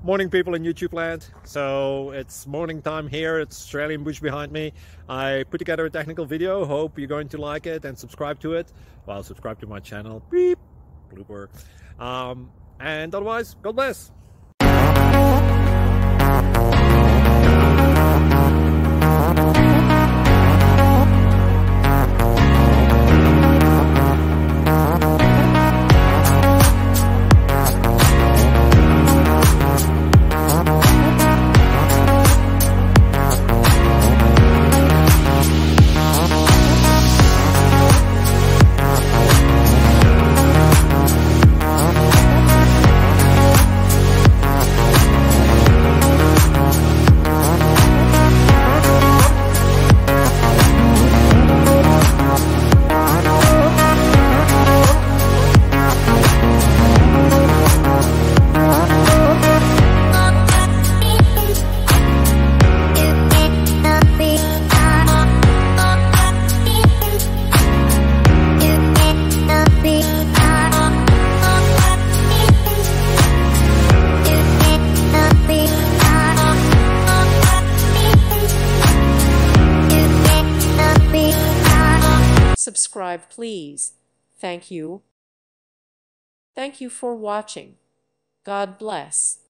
Morning, people in YouTube land. So it's morning time here. It's Australian bush behind me. I put together a technical video. Hope you're going to like it and subscribe to it. Well, subscribe to my channel. Beep. Blooper. And otherwise, God bless. Subscribe, please. Thank you. Thank you for watching. God bless.